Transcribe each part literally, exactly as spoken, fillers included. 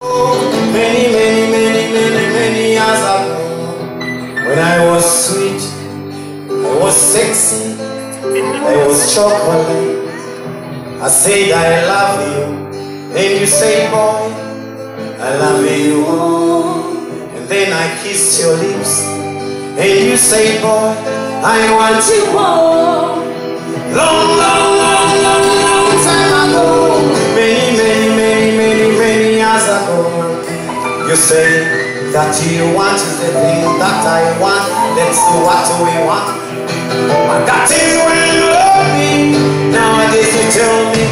Many, many, many, many, many years ago, when I was sweet, I was sexy, I was chocolate. I said I love you, and you say, boy, I love you. And then I kissed your lips, and you say, boy, I want you more. Long, long, long, long, long time ago, many, many, many, many, many years ago, you say that you want the thing that I want. Let's do what we want. And that is when you love me. Nowadays you tell me,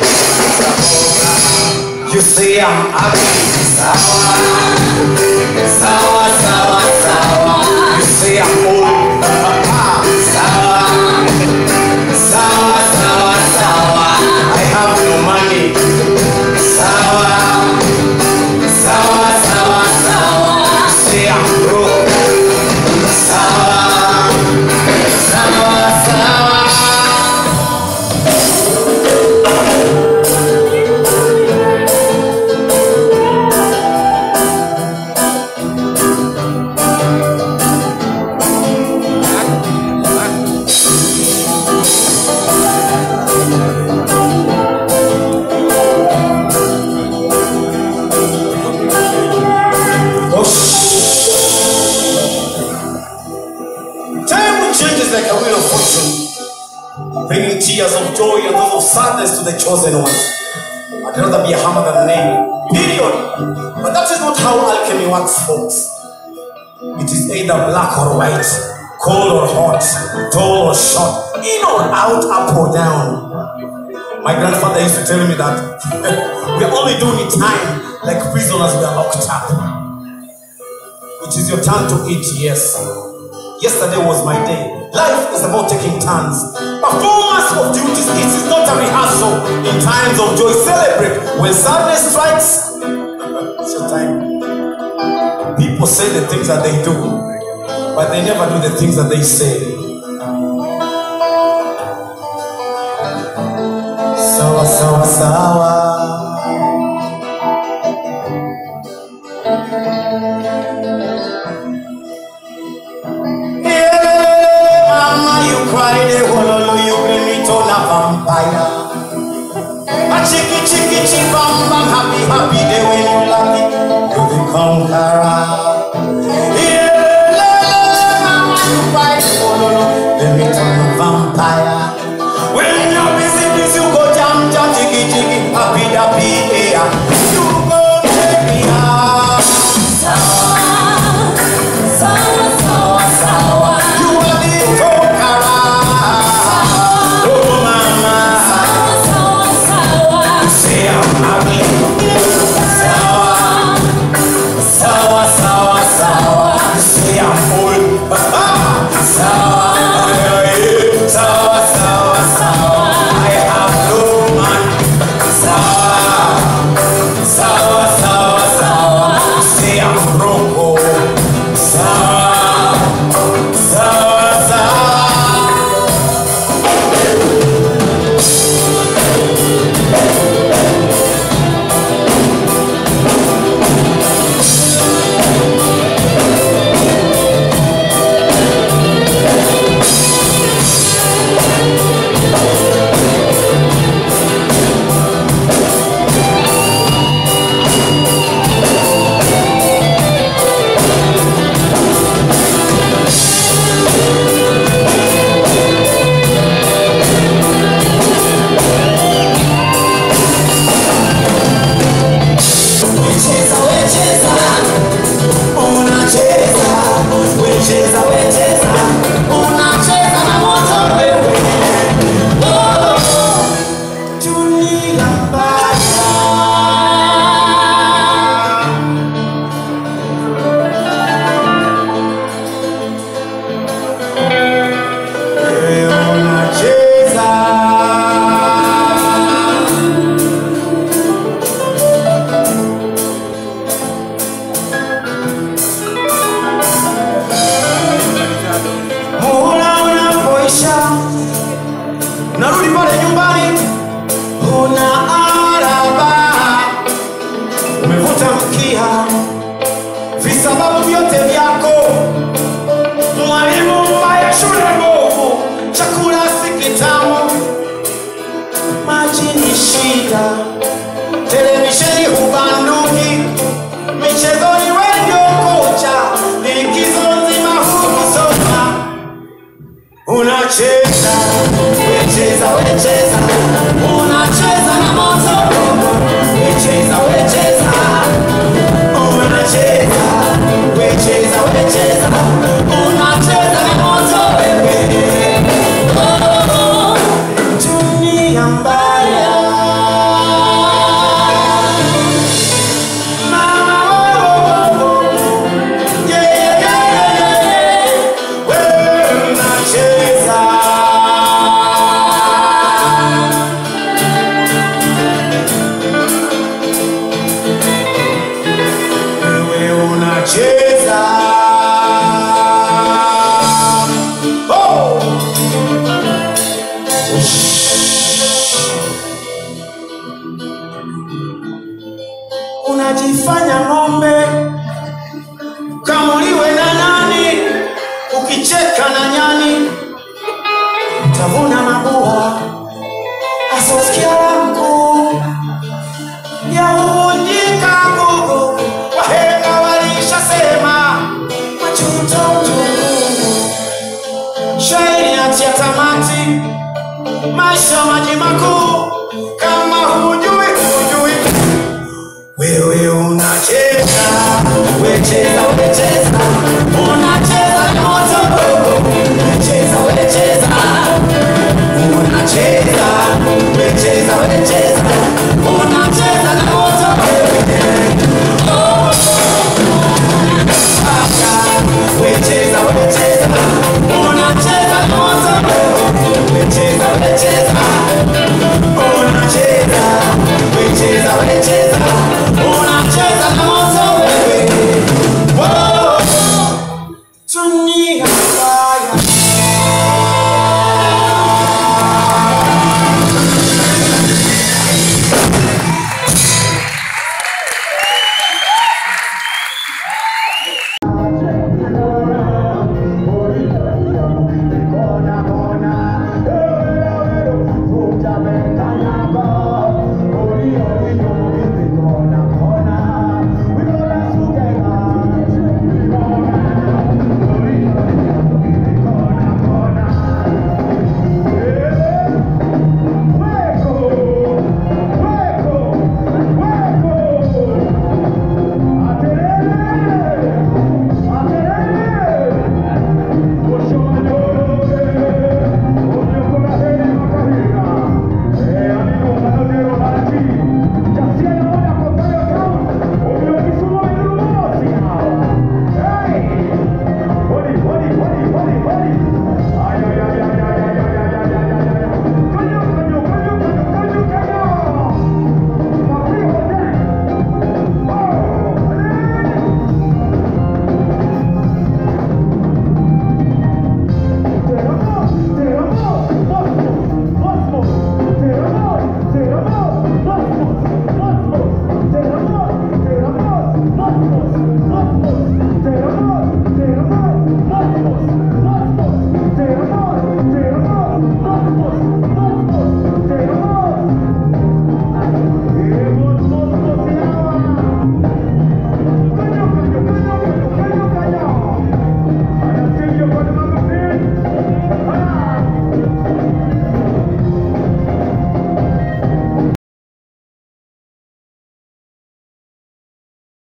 you say I'm ugly. Sawa, sawa, sawa, sawa. You say I'm old. Sawa, sawa, sawa, sawa. I have no money. Sawa, sawa, sawa, sawa. You say I'm broke. Sawa, sawa, sawa. Like a wheel of fortune, bringing tears of joy and those of sadness to the chosen ones. I'd rather be a hammer than a nail. Period. But that is not how alchemy works, folks. It is either black or white, cold or hot, tall or short, in or out, up or down. My grandfather used to tell me that we are only doing time like prisoners we are locked up. It is your turn to eat, yes. Yesterday was my day. Life is about taking turns. Performance of duties. This is not a rehearsal. In times of joy, celebrate. When sadness strikes, it's your time. People say the things that they do, but they never do the things that they say. Sawa, sawa, sawa. Vampire. A chicky chicky chick bam bam happy happy day when you lucky you're the conqueror. Yeah, la la la, mama you cry, oh no no, let me turn a vampire. When you're busy busy you go jam jam chicky chicky happy happy yeah. You go take me out. Sawa, sawa, sawa, sawa. You are the conqueror. Sawa, sawa, sawa. You say I'm old. Sawa, sawa, sawa, sawa. I have no money. Sawa, sawa, sawa, sawa. You say I'm broke. Sawa, sawa, sawa. cheza. Oh! Unajifanya ng'ombe kamuliwe na nani, ukicheka na nyani tavuna mabua. Asosikia wangu ya unjika gugu, wahenga walishasema majuto mchungu. Shairi atia tamati, maisha maji makuu.